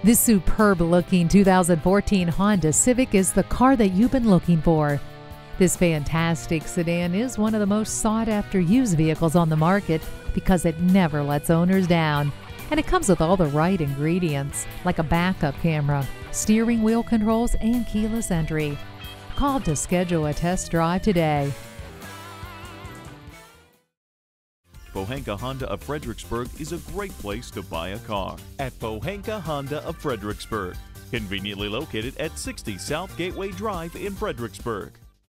This superb-looking 2014 Honda Civic is the car that you've been looking for. This fantastic sedan is one of the most sought-after used vehicles on the market because it never lets owners down. And it comes with all the right ingredients, like a backup camera, steering wheel controls, and keyless entry. Call to schedule a test drive today. Pohanka Honda of Fredericksburg is a great place to buy a car. At Pohanka Honda of Fredericksburg, conveniently located at 60 South Gateway Drive in Fredericksburg.